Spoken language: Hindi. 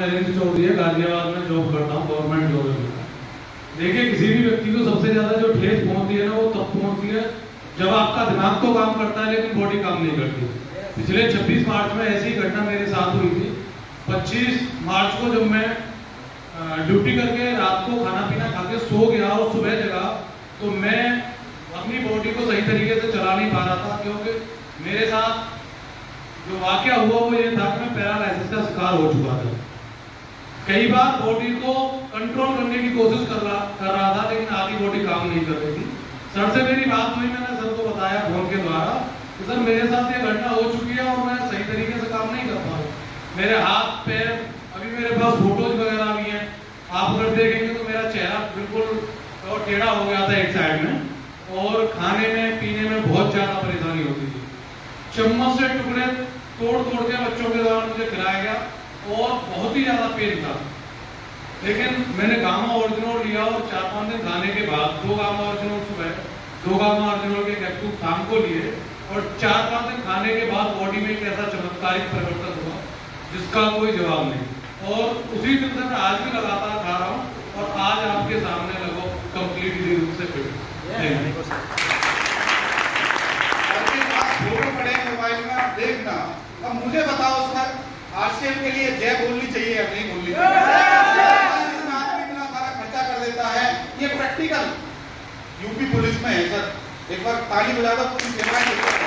नरेंद्र चौधरी है, गाजियाबाद में जॉब करता हूँ, गवर्नमेंट जॉब है। देखिए, किसी भी व्यक्ति को सबसे ज्यादा जो ठेस पहुंचती है ना, वो तब पहुंचती है जब आपका दिमाग तो काम करता है लेकिन बॉडी काम नहीं करती। पिछले 26 मार्च में ऐसी घटना मेरे साथ हुई थी। 25 मार्च को जब मैं ड्यूटी करके रात को खाना पीना खा के सो गया और सुबह जगा, तो मैं अपनी बॉडी को सही तरीके से चला नहीं पा रहा था, क्योंकि मेरे साथ जो वाकया हुआ वो ये था कि मैं पैरालाइसिस का शिकार हो चुका था। कई बार बॉडी को कंट्रोल करने की कोशिश कर रहा था, लेकिन आधी बॉडी काम नहीं कर रही थी। सर से मेरी बात हुई, मैंने सर को बताया फोन के द्वारा कि सर मेरे साथ ये घटना हो चुकी है और मैं सही तरीके से काम नहीं कर पा रहा हूँ। मेरे हाथ पैर, अभी मेरे पास फोटोज वगैरह भी हैं, आप अगर देखेंगे तो मेरा चेहरा बिल्कुल टेढ़ा हो गया था एक साइड में, और खाने में पीने में बहुत ज्यादा परेशानी होती थी। चम्मच से टुकड़े तोड़ के बच्चों के द्वारा मुझे खिलाया गया और बहुत ही ज्यादा पेन था। लेकिन मैंने गामा ओरिजिनल लिया और 4-5 दिन खाने के बाद 2 गामा ओरिजिनल सुबह, 2 गामा ओरिजिनल के कैप्सूल शाम को लिए, और 4-5 दिन खाने के बाद बॉडी में एक ऐसा चमत्कारिक परिवर्तन हुआ जिसका कोई जवाब नहीं। और उसी दिन से मैं आज भी लगातार खा रहा हूँ और आज आपके सामने लगभग कंप्लीटली रूप से फिट। फोटो पड़े मोबाइल में, आप देखना। अब मुझे बताओ सर, आरसीएम के लिए जय बोलनी चाहिए या नहीं बोलनी चाहिए? आदमी इतना सारा खर्चा कर देता है, ये प्रैक्टिकल यूपी पुलिस में है सर। एक बार ताली बजा दो, पुलिस